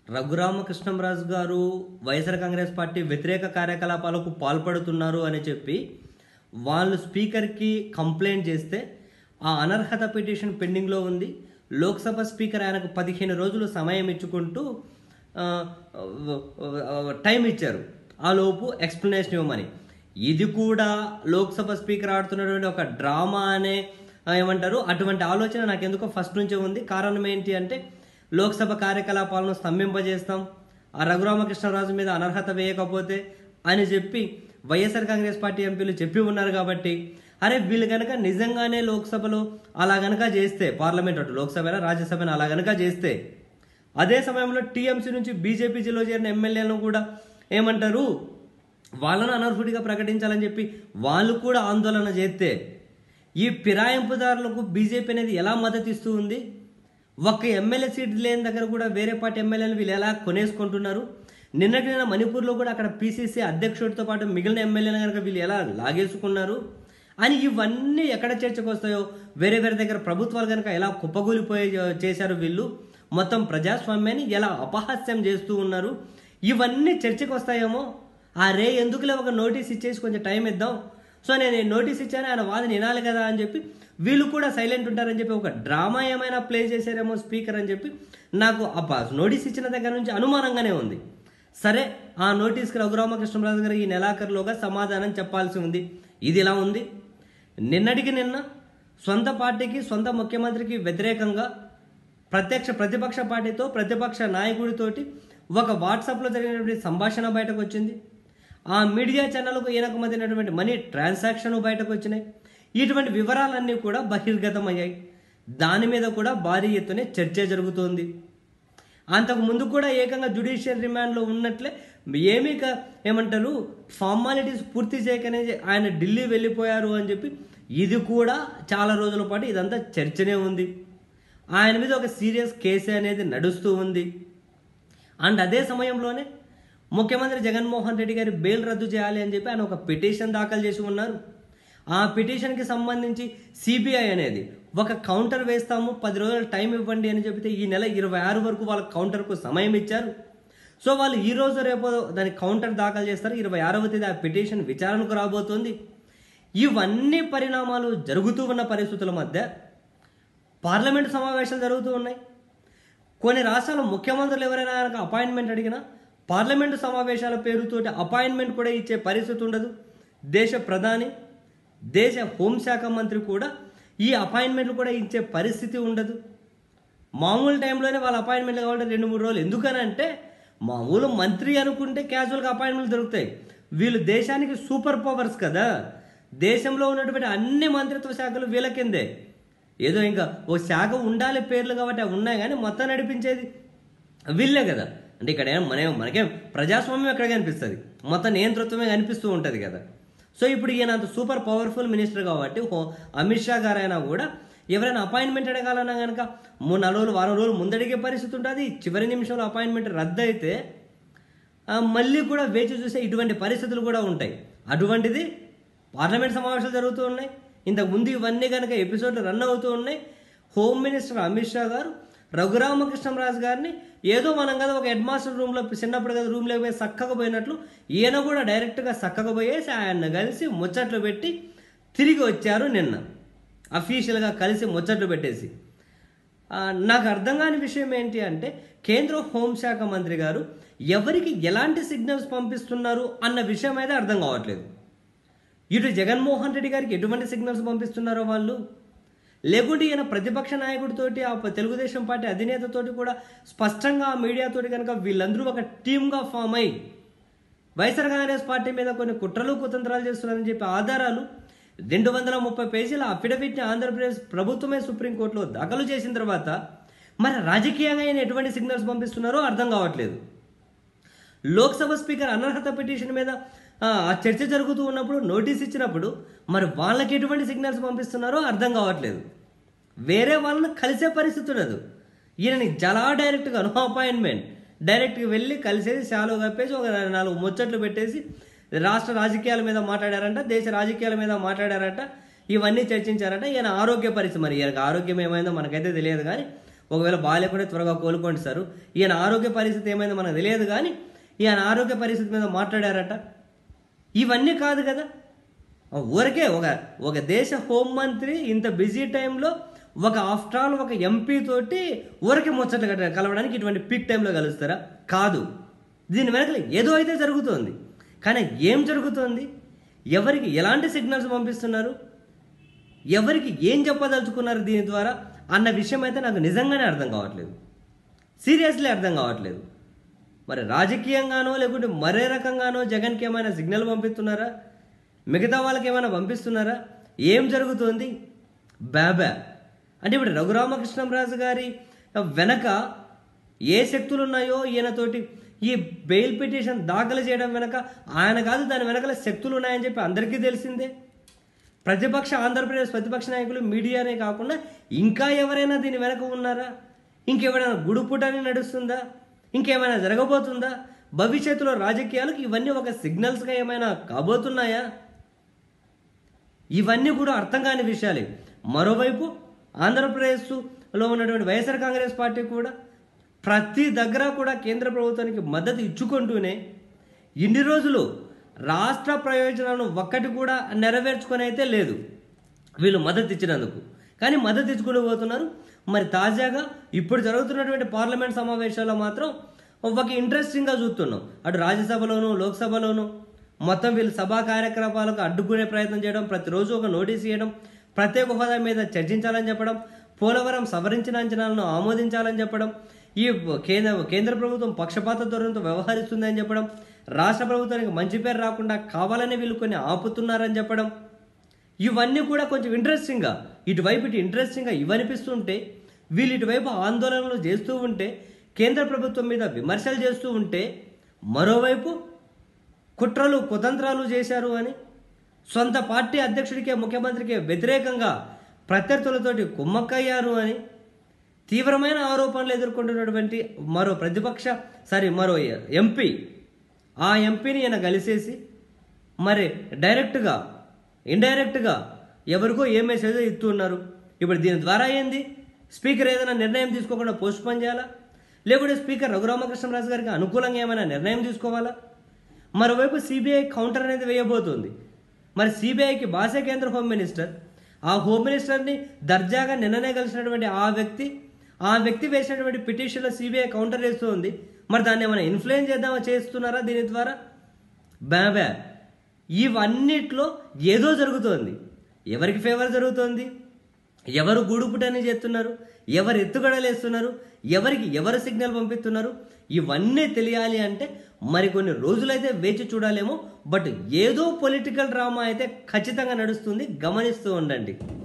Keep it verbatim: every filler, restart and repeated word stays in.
రఘురామకృష్ణంరాజు గారు వైఎస్ఆర్ కాంగ్రెస్ పార్టీ వ్యతిరేక కార్యకలాపాలకు పాల్పడుతున్నారు అని చెప్పి వాళ్ళు స్పీకర్కి కంప్లైంట్ చేస్తే ఆ అనర్హత పిటిషన్ పెండింగ్లో ఉంది. లోక్సభ స్పీకర్ ఆయనకు పదిహేను రోజులు సమయం ఇచ్చుకుంటూ టైం ఇచ్చారు, ఆ లోపు ఎక్స్ప్లెనేషన్ ఇవ్వమని. ఇది కూడా లోక్సభ స్పీకర్ ఆడుతున్నటువంటి ఒక డ్రామా అనే ఏమంటారు అటువంటి ఆలోచన నాకు ఎందుకో ఫస్ట్ నుంచే ఉంది. కారణం ఏంటి అంటే లోక్సభ కార్యకలాపాలను స్తంభింపజేస్తాం, ఆ రఘురామకృష్ణరాజు మీద అనర్హత వేయకపోతే అని చెప్పి వైఎస్ఆర్ కాంగ్రెస్ పార్టీ ఎంపీలు చెప్పి ఉన్నారు. కాబట్టి అరే వీళ్ళు కనుక నిజంగానే లోక్సభలో అలా గనక చేస్తే, పార్లమెంట్ అటు లోక్సభ రాజ్యసభను అలా గనక చేస్తే, అదే సమయంలో టీఎంసీ నుంచి బీజేపీలో చేరిన ఎమ్మెల్యేలను కూడా ఏమంటారు వాళ్ళను అనర్హుడిగా ప్రకటించాలని చెప్పి వాళ్ళు కూడా ఆందోళన చేస్తే ఈ ఫిరాయింపుదారులకు బీజేపీ అనేది ఎలా మద్దతు ఇస్తూ ఉంది? ఒక్క ఎమ్మెల్యే సీట్ లేని దగ్గర కూడా వేరే పార్టీ ఎమ్మెల్యేలు వీళ్ళు ఎలా కొనేసుకుంటున్నారు? నిన్నటి నిన్న మణిపూర్లో కూడా అక్కడ పీసీసీ అధ్యక్షుడితో పాటు మిగిలిన ఎమ్మెల్యేలు కనుక వీళ్ళు ఎలా లాగేసుకున్నారు అని ఇవన్నీ ఎక్కడ చర్చకు వస్తాయో, వేరే వేరే దగ్గర ప్రభుత్వాలు కనుక ఎలా కుప్పగూలిపోయి చేశారు, వీళ్ళు మొత్తం ప్రజాస్వామ్యాన్ని ఎలా అపహాస్యం చేస్తూ ఉన్నారు, ఇవన్నీ చర్చకు వస్తాయేమో. ఆ రే ఎందుకులే ఒక నోటీస్ ఇచ్చేసి కొంచెం టైం ఇద్దాం, సో నేను నోటీస్ ఇచ్చాను ఆయన వాదన వినాలి కదా అని చెప్పి వీళ్ళు కూడా సైలెంట్ ఉంటారని చెప్పి ఒక డ్రామా ఏమైనా ప్లే చేశారేమో స్పీకర్ అని చెప్పి నాకు ఆ నోటీస్ ఇచ్చిన దగ్గర నుంచి అనుమానంగానే ఉంది. సరే, ఆ నోటీస్కి రఘురామకృష్ణరాజు గారు ఈ నెలాఖరులోగా సమాధానం చెప్పాల్సి ఉంది. ఇది ఇలా ఉంది. నిన్నటికి నిన్న సొంత పార్టీకి సొంత ముఖ్యమంత్రికి వ్యతిరేకంగా ప్రత్యక్ష ప్రతిపక్ష పార్టీతో ప్రతిపక్ష నాయకుడితోటి ఒక వాట్సాప్లో జరిగినటువంటి సంభాషణ బయటకు వచ్చింది. ఆ మీడియా ఛానల్కు ఈయనకు మధ్యనటువంటి మనీ ట్రాన్సాక్షన్ బయటకు వచ్చినాయి. ఇటువంటి వివరాలన్నీ కూడా బహిర్గతం అయ్యాయి. దాని మీద కూడా భారీ ఎత్తున చర్చ జరుగుతోంది. అంతకు ముందు కూడా ఏకంగా జ్యుడిషియల్ రిమాండ్లో ఉన్నట్లే ఏమీ ఏమంటారు ఫార్మాలిటీస్ పూర్తి చేయకనే ఆయన ఢిల్లీ వెళ్ళిపోయారు అని చెప్పి ఇది కూడా చాలా రోజుల పాటు ఇదంతా చర్చనే ఉంది. ఆయన మీద ఒక సీరియస్ కేసు అనేది నడుస్తూ ఉంది. అండ్ అదే సమయంలోనే ముఖ్యమంత్రి జగన్మోహన్ రెడ్డి గారి బెయిల్ రద్దు చేయాలి అని చెప్పి ఆయన ఒక పిటిషన్ దాఖలు చేసి ఉన్నారు. ఆ పిటిషన్కి సంబంధించి సిబిఐ అనేది ఒక కౌంటర్ వేస్తాము, పది రోజులు టైం ఇవ్వండి అని చెబితే ఈ నెల ఇరవై ఆరు వరకు వాళ్ళ కౌంటర్కు సమయం ఇచ్చారు. సో వాళ్ళు ఈ రోజు రేపు దానికి కౌంటర్ దాఖలు చేస్తారు. ఇరవై ఆరవ తేదీ ఆ పిటిషన్ విచారణకు రాబోతోంది. ఇవన్నీ పరిణామాలు జరుగుతూ ఉన్న పరిస్థితుల మధ్య పార్లమెంటు సమావేశాలు జరుగుతూ ఉన్నాయి. కొన్ని రాష్ట్రాల ముఖ్యమంత్రులు ఎవరైనా అపాయింట్మెంట్ అడిగినా పార్లమెంటు సమావేశాల పేరుతోటి అపాయింట్మెంట్ కూడా ఇచ్చే పరిస్థితి ఉండదు. దేశ ప్రధాని, దేశ హోంశాఖ మంత్రి కూడా ఈ అపాయింట్మెంట్లు కూడా ఇచ్చే పరిస్థితి ఉండదు. మామూలు టైంలోనే వాళ్ళ అపాయింట్మెంట్లు కావాలంటే రెండు మూడు రోజులు. ఎందుకనంటే మామూలు మంత్రి అనుకుంటే క్యాజువల్గా అపాయింట్మెంట్లు దొరుకుతాయి. వీళ్ళు దేశానికి సూపర్ పవర్స్ కదా, దేశంలో ఉన్నటువంటి అన్ని మంత్రిత్వ శాఖలు వీళ్ళ కిందే. ఏదో ఇంకా ఓ శాఖ ఉండాలి పేర్లు కాబట్టి అవి ఉన్నాయి, కానీ మొత్తం నడిపించేది వీళ్ళే కదా. అంటే ఇక్కడ మన మనకేం ప్రజాస్వామ్యం ఎక్కడ కనిపిస్తుంది, మొత్తం నియంతృత్వమే కనిపిస్తూ ఉంటుంది కదా. సో ఇప్పుడు ఈయన అంత సూపర్ పవర్ఫుల్ మినిస్టర్ కాబట్టి అమిత్ షా గారైనా కూడా ఎవరైనా అపాయింట్మెంట్ అడగాలన్నా కనుక మూడు నాలుగు రోజులు వారం రోజులు ముందడిగే పరిస్థితి ఉంటుంది. చివరి నిమిషంలో అపాయింట్మెంట్ రద్దు అయితే మళ్ళీ కూడా వేచి చూసే ఇటువంటి పరిస్థితులు కూడా ఉంటాయి. అటువంటిది పార్లమెంట్ సమావేశాలు జరుగుతూ ఉన్నాయి. ఇంతకు ముందు ఇవన్నీ కనుక ఎపిసోడ్లు రన్ అవుతూ ఉన్నాయి. హోమ్ మినిస్టర్ అమిత్ షా గారు రఘురామకృష్ణరాజు గారిని ఏదో మనం కదా ఒక హెడ్ మాస్టర్ రూమ్లో చిన్నప్పుడు కదా రూమ్లోకి పోయి చక్కగా పోయినట్లు ఈయన కూడా డైరెక్ట్గా చక్కగా పోయేసి ఆయన కలిసి ముచ్చట్లు పెట్టి తిరిగి వచ్చారు. నిన్న అఫీషియల్గా కలిసి ముచ్చట్లు పెట్టేసి నాకు అర్థం కాని విషయం ఏంటి అంటే కేంద్ర హోంశాఖ మంత్రి గారు ఎవరికి ఎలాంటి సిగ్నల్స్ పంపిస్తున్నారు అన్న విషయం అయితే అర్థం కావట్లేదు. ఇటు జగన్మోహన్ రెడ్డి గారికి ఎటువంటి సిగ్నల్స్ పంపిస్తున్నారో వాళ్ళు, లేకుంటే ఈయన ప్రతిపక్ష నాయకుడితోటి ఆ తెలుగుదేశం పార్టీ అధినేతతోటి కూడా స్పష్టంగా ఆ మీడియాతోటి కనుక వీళ్ళందరూ ఒక టీమ్గా ఫామ్ అయ్యి వైఎస్ఆర్ కాంగ్రెస్ పార్టీ మీద కొన్ని కుట్రలు కుతంత్రాలు చేస్తున్నారని చెప్పి ఆధారాలు రెండు వందల ముప్పై పేజీల అఫిడవిట్ని ఆంధ్రప్రదేశ్ ప్రభుత్వమే సుప్రీంకోర్టులో దాఖలు చేసిన తర్వాత మరి రాజకీయంగా ఆయన ఎటువంటి సిగ్నల్స్ పంపిస్తున్నారో అర్థం కావట్లేదు. లోక్సభ స్పీకర్ అనర్హత పిటిషన్ మీద ఆ చర్చ జరుగుతూ ఉన్నప్పుడు నోటీస్ ఇచ్చినప్పుడు మరి వాళ్ళకి ఎటువంటి సిగ్నల్స్ పంపిస్తున్నారో అర్థం కావట్లేదు. వేరే వాళ్ళని కలిసే పరిస్థితి ఉండదు. ఈయనని జలా డైరెక్ట్గా నో అపాయింట్మెంట్ డైరెక్ట్గా వెళ్ళి కలిసేసి శాలో కప్పేసి ఒక నాలుగు ముచ్చట్లు పెట్టేసి రాష్ట్ర రాజకీయాల మీద మాట్లాడారంట, దేశ రాజకీయాల మీద మాట్లాడారంట, ఇవన్నీ చర్చించారంట. ఈయన ఆరోగ్య పరిస్థితి మరి ఈయనకు ఆరోగ్యం ఏమైందో మనకైతే తెలియదు, కానీ ఒకవేళ బాగాలేకుండా త్వరగా కోలుకోండి సార్, ఈయన ఆరోగ్య పరిస్థితి ఏమైందో మనకు తెలియదు, కానీ ఈయన ఆరోగ్య పరిస్థితి మీద మాట్లాడారట. ఇవన్నీ కాదు కదా, ఊరికే ఒక ఒక దేశ హోంమంత్రి ఇంత బిజీ టైంలో ఒక ఆఫ్టర్ ఆల్ ఒక ఎంపీ తోటి ఊరికే ముచ్చట్లు కట్ట కలవడానికి ఇటువంటి పీక్ టైంలో కలుస్తారా? కాదు. దీని వెనకలు ఏదో అయితే జరుగుతోంది, కానీ ఏం జరుగుతోంది, ఎవరికి ఎలాంటి సిగ్నల్స్ పంపిస్తున్నారు, ఎవరికి ఏం చెప్పదలుచుకున్నారు దీని ద్వారా అన్న విషయం అయితే నాకు నిజంగానే అర్థం కావట్లేదు, సీరియస్లీ అర్థం కావట్లేదు. మరి రాజకీయంగానో లేకుంటే మరే రకంగానో జగన్కి ఏమైనా సిగ్నల్ పంపిస్తున్నారా, మిగతా వాళ్ళకి ఏమైనా పంపిస్తున్నారా, ఏం జరుగుతోంది? బాబా అంటే ఇప్పుడు రఘురామకృష్ణంరాజు గారి వెనక ఏ శక్తులు ఉన్నాయో ఈయనతోటి ఈ బెయిల్ పిటిషన్ దాఖలు చేయడం వెనక ఆయన కాదు, దాని వెనకాల శక్తులు ఉన్నాయని చెప్పి అందరికీ తెలిసిందే. ప్రతిపక్ష ఆంధ్రప్రదేశ్ ప్రతిపక్ష నాయకులు, మీడియానే కాకుండా ఇంకా ఎవరైనా దీని వెనక ఉన్నారా? ఇంకెవరైనా గుడుపుటని నడుస్తుందా? ఇంకేమైనా జరగబోతుందా? భవిష్యత్తులో రాజకీయాలకు ఇవన్నీ ఒక సిగ్నల్స్గా ఏమైనా కాబోతున్నాయా? ఇవన్నీ కూడా అర్థం కాని విషయాలే. మరోవైపు ఆంధ్రప్రదేశ్లో ఉన్నటువంటి వైఎస్ఆర్ కాంగ్రెస్ పార్టీ కూడా ప్రతి దగ్గర కూడా కేంద్ర ప్రభుత్వానికి మద్దతు ఇచ్చుకుంటూనే ఇన్ని రోజులు రాష్ట్ర ప్రయోజనాలను ఒక్కటి కూడా నెరవేర్చుకొని అయితే లేదు వీళ్ళు మద్దతు ఇచ్చినందుకు, కానీ మద్దతు ఇచ్చుకుని పోతున్నారు. మరి తాజాగా ఇప్పుడు జరుగుతున్నటువంటి పార్లమెంట్ సమావేశాల్లో మాత్రం ఒక ఇంట్రెస్టింగ్గా చూస్తున్నాం. అటు రాజ్యసభలోను లోక్సభలోను మొత్తం వీళ్ళు సభా కార్యక్రమాలకు అడ్డుకునే ప్రయత్నం చేయడం, ప్రతిరోజు ఒక నోటీస్ ఇవ్వడం, ప్రత్యేక హోదా మీద చర్చించాలని చెప్పడం, పోలవరం సవరించిన అంచనాలను ఆమోదించాలని చెప్పడం, ఈ కేంద్ర కేంద్ర ప్రభుత్వం పక్షపాత ధోరణితో వ్యవహరిస్తుందని చెప్పడం, రాష్ట్ర ప్రభుత్వానికి మంచి పేరు రాకుండా కావాలని వీళ్ళు కొన్ని ఆపుతున్నారని చెప్పడం, ఇవన్నీ కూడా కొంచెం ఇంట్రెస్టింగ్గా ఇటువైపు ఇటు ఇంట్రెస్టింగ్గా ఇవనిపిస్తుంటే, వీళ్ళు ఇటువైపు ఆందోళనలు చేస్తూ ఉంటే, కేంద్ర ప్రభుత్వం మీద విమర్శలు చేస్తూ ఉంటే, మరోవైపు కుట్రలు కుతంత్రాలు చేశారు అని సొంత పార్టీ అధ్యక్షుడికే ముఖ్యమంత్రికి వ్యతిరేకంగా ప్రత్యర్థులతోటి కుమ్మక్కయ్యారు అని తీవ్రమైన ఆరోపణలు ఎదుర్కొంటున్నటువంటి మరో ప్రతిపక్ష సారీ మరో ఎంపీ, ఆ ఎంపీని ఈయన కలిసేసి మరి డైరెక్ట్గా ఇండైరెక్ట్గా ఎవరికో ఏ మెసేజ్ ఇస్తున్నారు. ఇప్పుడు దీని ద్వారా ఏంది, స్పీకర్ ఏదైనా నిర్ణయం తీసుకోకుండా పోస్ట్ పోన్ చేయాలా, లేకుంటే స్పీకర్ రఘురామకృష్ణరాజు గారికి అనుకూలంగా ఏమైనా నిర్ణయం తీసుకోవాలా? మరోవైపు సిబిఐ కౌంటర్ అనేది వేయబోతుంది. మరి సిబిఐకి బాసే కేంద్ర హోమ్ మినిస్టర్, ఆ హోమ్ మినిస్టర్ని దర్జాగా నిన్ననే కలిసినటువంటి ఆ వ్యక్తి ఆ వ్యక్తి వేసినటువంటి పిటిషన్లో సిబిఐ కౌంటర్ వేస్తుంది. మరి దాన్ని ఏమైనా ఇన్ఫ్లుయెన్స్ చేద్దామా చేస్తున్నారా దీని ద్వారా? బాబా ఇవన్నిట్లో ఏదో జరుగుతోంది. ఎవరికి ఫేవర్ జరుగుతోంది, ఎవరు గూడుపుటని చేస్తున్నారు, ఎవరు ఎత్తుగడలేస్తున్నారు, ఎవరికి ఎవరు సిగ్నల్ పంపిస్తున్నారు, ఇవన్నీ తెలియాలి అంటే మరికొన్ని రోజులైతే వేచి చూడాలేమో. బట్ ఏదో పొలిటికల్ డ్రామా అయితే ఖచ్చితంగా నడుస్తుంది, గమనిస్తూ ఉండండి.